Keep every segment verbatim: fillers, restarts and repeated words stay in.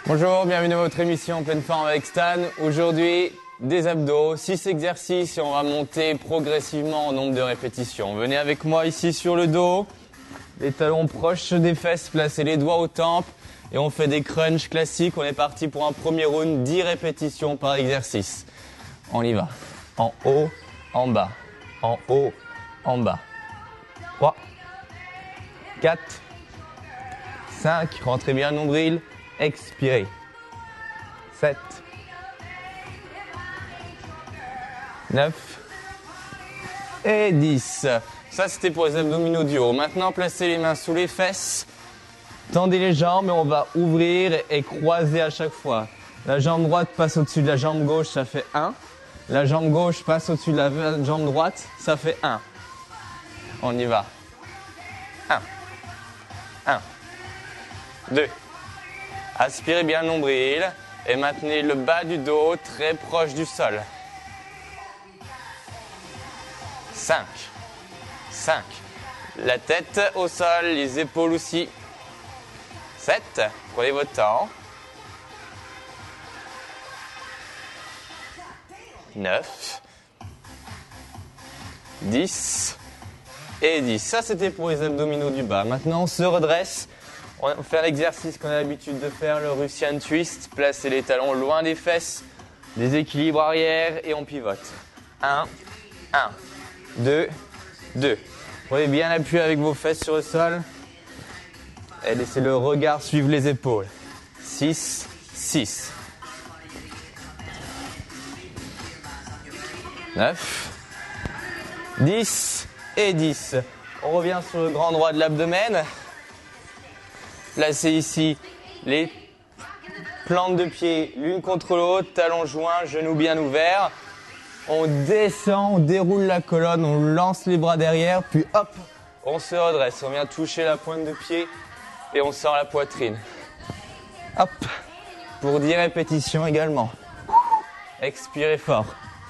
Bonjour, bienvenue dans votre émission en pleine forme avec Stan. Aujourd'hui, des abdos, six exercices et on va monter progressivement en nombre de répétitions. Venez avec moi ici sur le dos, les talons proches des fesses, placez les doigts aux tempes et on fait des crunchs classiques. On est parti pour un premier round, dix répétitions par exercice. On y va. En haut, en bas, en haut, en bas. trois, quatre, cinq, rentrez bien le nombril. Expirez. sept, neuf et dix. Ça, c'était pour les abdominaux du haut. Maintenant, placez les mains sous les fesses. Tendez les jambes et on va ouvrir et croiser à chaque fois. La jambe droite passe au-dessus de la jambe gauche, ça fait un. La jambe gauche passe au-dessus de la jambe droite, ça fait un. On y va. un. un. deux. Aspirez bien le nombril et maintenez le bas du dos très proche du sol. cinq. cinq. La tête au sol, les épaules aussi. sept. Prenez votre temps. neuf. dix. Et dix. Ça, c'était pour les abdominaux du bas. Maintenant, on se redresse. On va faire l'exercice qu'on a l'habitude de faire, le Russian Twist. Placez les talons loin des fesses, déséquilibre arrière et on pivote. un, un, deux, deux. Prenez bien appui avec vos fesses sur le sol et laissez le regard suivre les épaules. six, six. neuf, dix et dix. On revient sur le grand droit de l'abdomen. Placez ici les plantes de pied l'une contre l'autre, talons joints, genoux bien ouverts. On descend, on déroule la colonne, on lance les bras derrière, puis hop, on se redresse. On vient toucher la pointe de pied et on sort la poitrine. Hop, pour dix répétitions également. Expirez fort.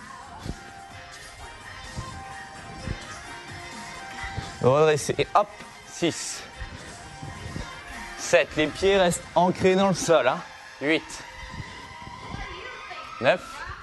Redressez et hop, six. sept. Les pieds restent ancrés dans le sol. Hein. huit. neuf.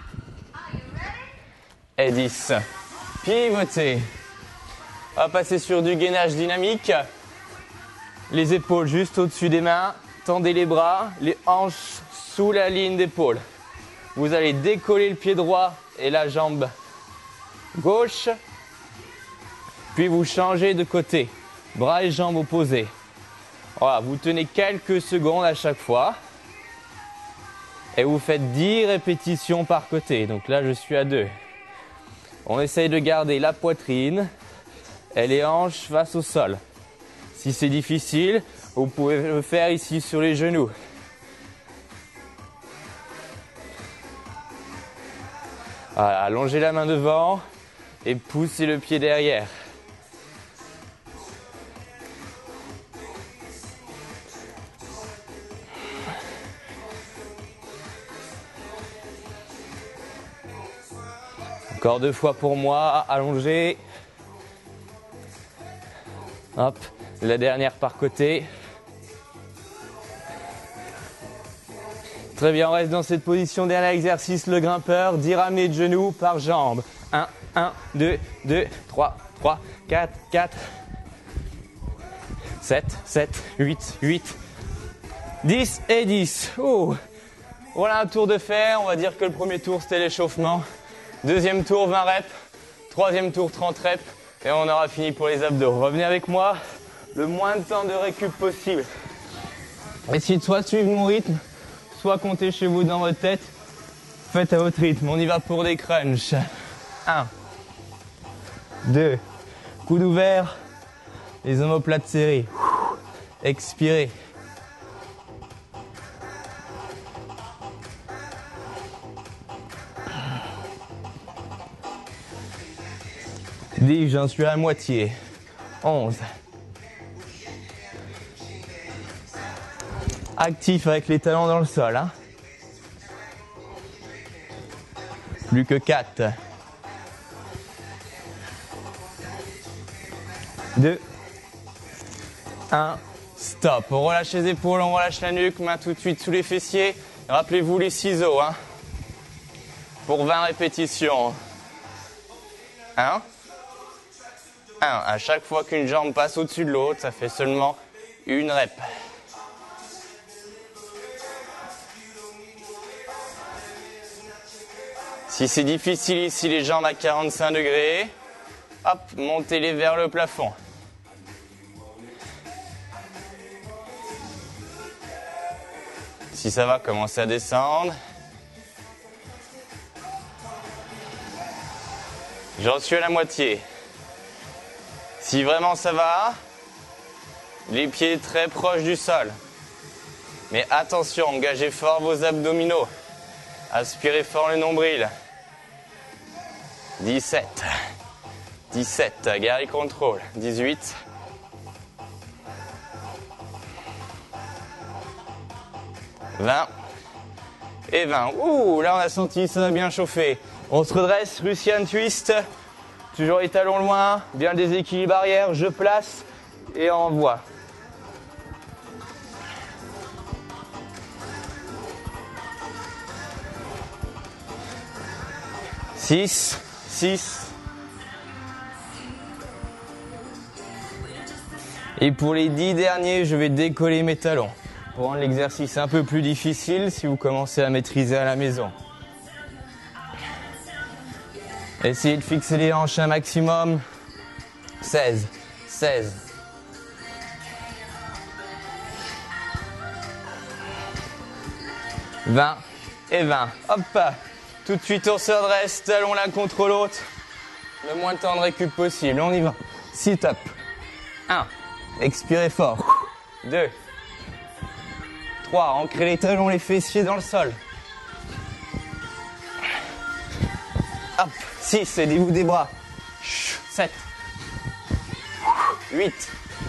Et dix. Pivotez. On va passer sur du gainage dynamique. Les épaules juste au-dessus des mains. Tendez les bras, les hanches sous la ligne d'épaule. Vous allez décoller le pied droit et la jambe gauche. Puis vous changez de côté. Bras et jambes opposés. Voilà, vous tenez quelques secondes à chaque fois et vous faites dix répétitions par côté. Donc là, je suis à deux. On essaye de garder la poitrine et les hanches face au sol. Si c'est difficile, vous pouvez le faire ici sur les genoux. Voilà, allongez la main devant et poussez le pied derrière. Encore deux fois pour moi, allongé. Hop, la dernière par côté. Très bien, on reste dans cette position. Dernier exercice, le grimpeur. dix ramenées de genoux par jambe. un, un, deux, deux, trois, trois, quatre, quatre, sept, sept, huit, huit, dix et dix. Oh. Voilà un tour de fait. On va dire que le premier tour, c'était l'échauffement. Deuxième tour, vingt reps. Troisième tour, trente reps. Et on aura fini pour les abdos. Revenez avec moi. Le moins de temps de récup possible. Essayez de soit suivre mon rythme, soit compter chez vous dans votre tête. Faites à votre rythme. On y va pour des crunchs. un. deux. Coude ouvert. Les omoplates serrées. Expirez. dix, j'en suis à la moitié. onze. Actif avec les talons dans le sol. Hein. Plus que quatre. deux. un. Stop. On relâche les épaules, on relâche la nuque, main tout de suite sous les fessiers. Rappelez-vous les ciseaux, hein, pour vingt répétitions. un. un. À chaque fois qu'une jambe passe au-dessus de l'autre, ça fait seulement une rep. Si c'est difficile ici, les jambes à quarante-cinq degrés, hop, montez-les vers le plafond. Si ça va, commencez à descendre. J'en suis à la moitié. Si vraiment ça va, les pieds très proches du sol. Mais attention, engagez fort vos abdominaux. Aspirez fort le nombril. dix-sept. dix-sept, Gary contrôle. dix-huit. vingt. Et vingt. Ouh, là on a senti, ça a bien chauffé. On se redresse, Russian twist. Toujours les talons loin, bien le déséquilibre arrière, je place et on envoie. six, six. Et pour les dix derniers, je vais décoller mes talons. Pour rendre l'exercice un peu plus difficile si vous commencez à maîtriser à la maison. Essayez de fixer les hanches un maximum. seize, seize. vingt et vingt. Hop, tout de suite on se redresse, talons l'un contre l'autre. Le moins de temps de récup possible, on y va. Sit up. un. Expirez fort. deux. trois. Ancrez les talons, les fessiers dans le sol. Hop. six. Aidez-vous des bras. sept. huit.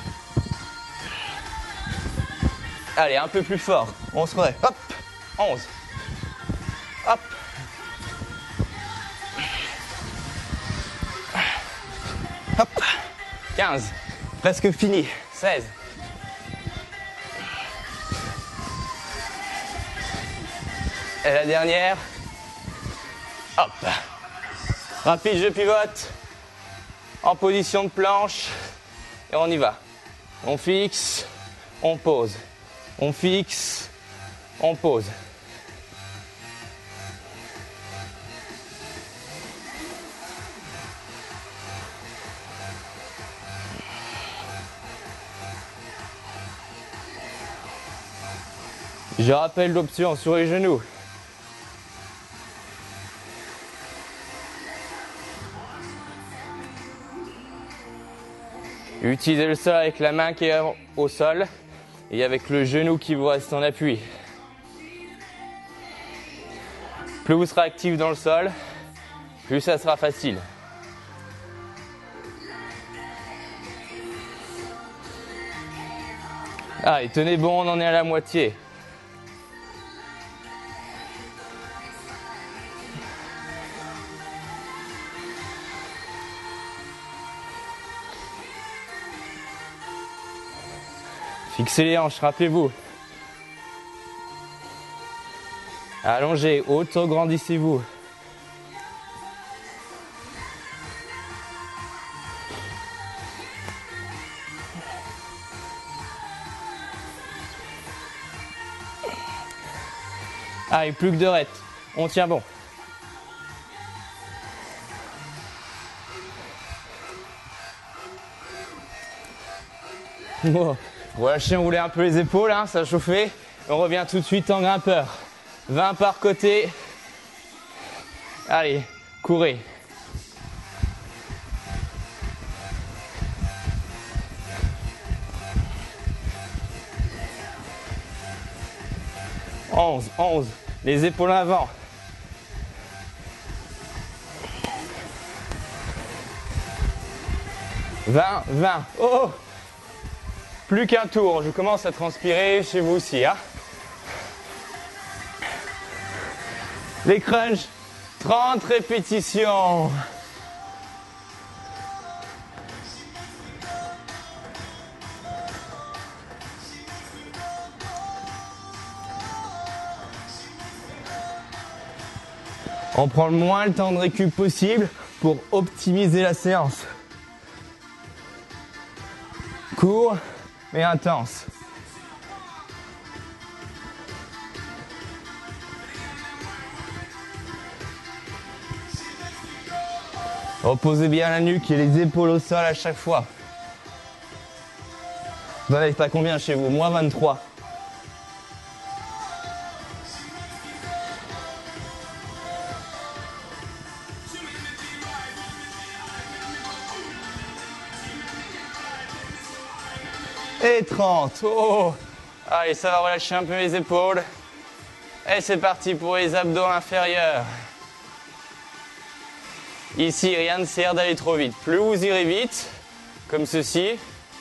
Allez, un peu plus fort. On se redresse. Hop. onze. Hop. Hop. quinze. Presque fini. seize. Et la dernière. Hop. Rapide, je pivote. En position de planche. Et on y va. On fixe. On pose. On fixe. On pose. Je rappelle l'option sur les genoux. Utilisez le sol avec la main qui est au sol et avec le genou qui vous reste en appui. Plus vous serez actif dans le sol, plus ça sera facile. Allez, tenez bon, on en est à la moitié. Fixez les hanches, rappelez-vous. Allongez, auto-grandissez-vous. Allez, plus que deux reps. On tient bon. Bon. Relâchez, roulez un peu les épaules, hein, ça a chauffé. On revient tout de suite en grimpeur. vingt par côté. Allez, courez. onze, onze. Les épaules avant. vingt, vingt. Oh! Plus qu'un tour, je commence à transpirer chez vous aussi. Hein. Les crunchs, trente répétitions. On prend le moins le temps de récup possible pour optimiser la séance. Court mais intense. Reposez bien la nuque et les épaules au sol à chaque fois. Vous en êtes à combien chez vous? Moi vingt-trois. Et trente. Oh. Allez, ça va relâcher un peu les épaules. Et c'est parti pour les abdos inférieurs. Ici, rien ne sert d'aller trop vite. Plus vous irez vite, comme ceci,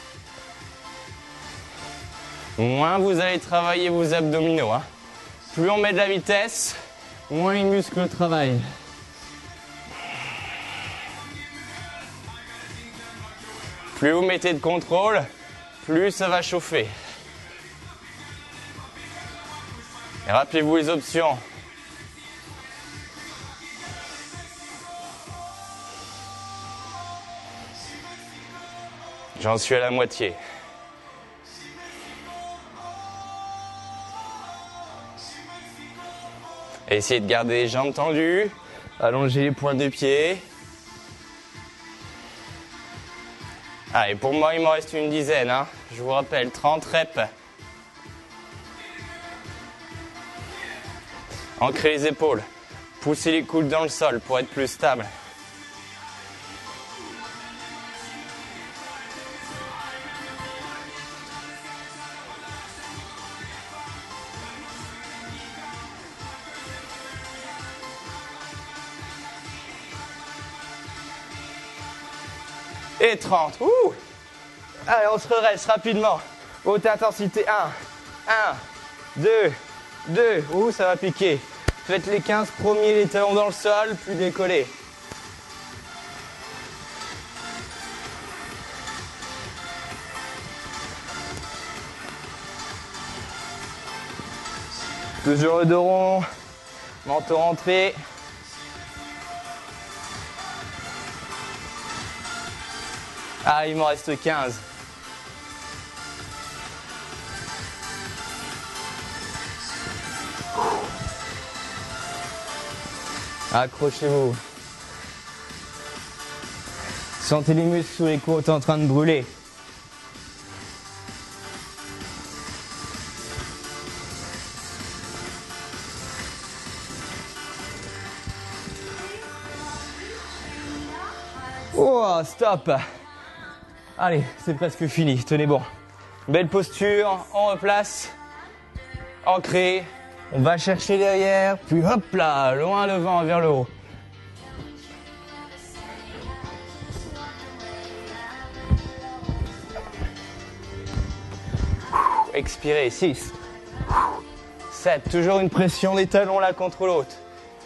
moins vous allez travailler vos abdominaux. Hein. Plus on met de la vitesse, moins les muscles travaillent. Plus vous mettez de contrôle, plus ça va chauffer. Et rappelez-vous les options. J'en suis à la moitié. Essayez de garder les jambes tendues, allongez les pointes de pied. Allez, pour moi, il m'en reste une dizaine. Hein. Je vous rappelle, trente reps. Ancrez les épaules. Poussez les coudes dans le sol pour être plus stable. Et trente. Ouh. Allez, on se redresse rapidement. Haute intensité. un, un, deux, deux. Ouh, ça va piquer. Faites les quinze premiers, les talons dans le sol, puis décollez. Toujours le dos rond. Menton rentré. Ah, il m'en reste quinze. Accrochez-vous. Sentez les muscles sous les côtes en train de brûler. Oh, stop. Allez, c'est presque fini, tenez bon. Belle posture, on replace, ancré, on va chercher derrière, puis hop là, loin devant vers le haut. Expirez, six, sept, toujours une pression des talons l'un contre l'autre.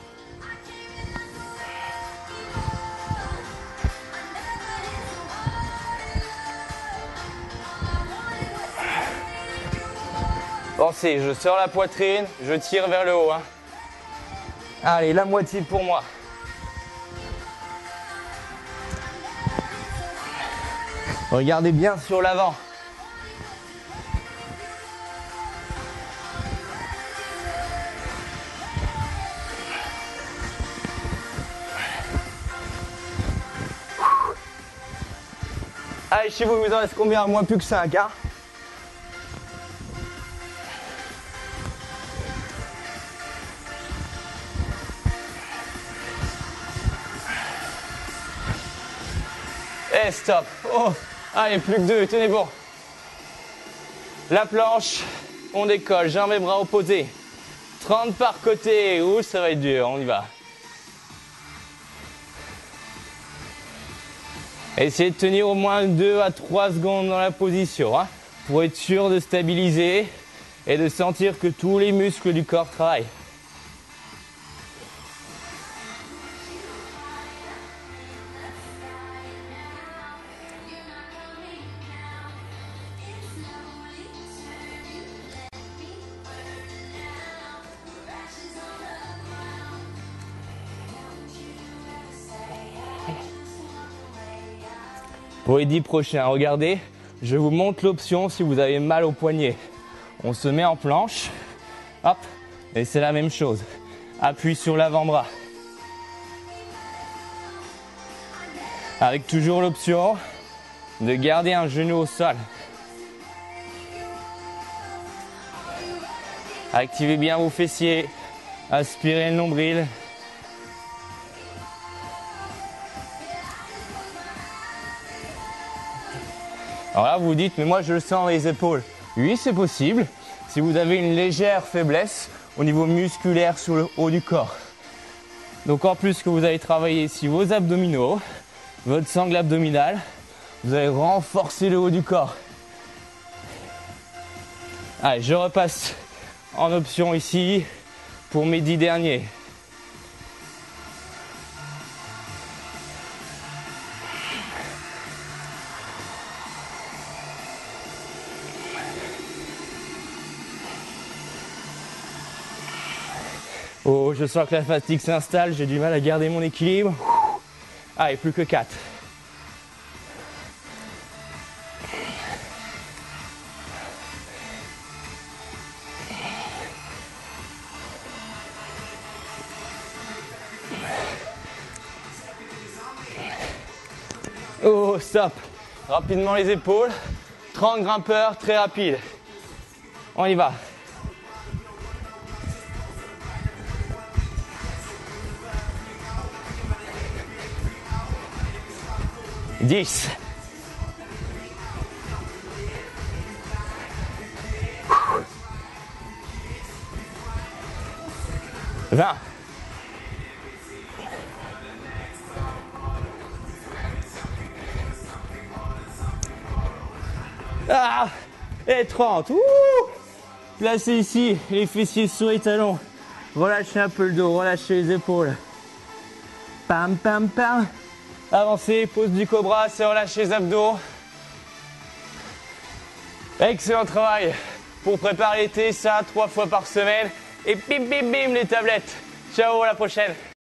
Pensez, je sors la poitrine, je tire vers le haut. Hein. Allez, la moitié pour moi. Regardez bien sur l'avant. Allez, chez vous, vous en reste combien? Moins plus que cinq, hein? Et stop. Oh, allez, plus que deux, tenez bon. La planche, on décolle, jambes et bras opposés. trente par côté. Ouh, ça va être dur, on y va. Essayez de tenir au moins deux à trois secondes dans la position, hein, pour être sûr de stabiliser et de sentir que tous les muscles du corps travaillent. Pour les dix prochains, regardez, je vous montre l'option si vous avez mal au poignet. On se met en planche, hop, et c'est la même chose. Appui sur l'avant-bras. Avec toujours l'option de garder un genou au sol. Activez bien vos fessiers, aspirez le nombril. Alors là, vous vous dites, mais moi je le sens dans les épaules. Oui, c'est possible si vous avez une légère faiblesse au niveau musculaire sur le haut du corps. Donc en plus que vous allez travailler ici vos abdominaux, votre sangle abdominale, vous allez renforcer le haut du corps. Allez, je repasse en option ici pour mes dix derniers. Oh, je sens que la fatigue s'installe, j'ai du mal à garder mon équilibre. Allez, plus que quatre. Oh, stop. Rapidement les épaules. trente grimpeurs, très rapide. On y va. dix. vingt. Ah, et trente. Ouh. Placez ici les fessiers sur les talons. Relâchez un peu le dos, relâchez les épaules. Pam, pam, pam. Avancez, pose du cobra, c'est relâcher les abdos. Excellent travail pour préparer l'été, ça trois fois par semaine. Et bim bim bim les tablettes. Ciao, à la prochaine.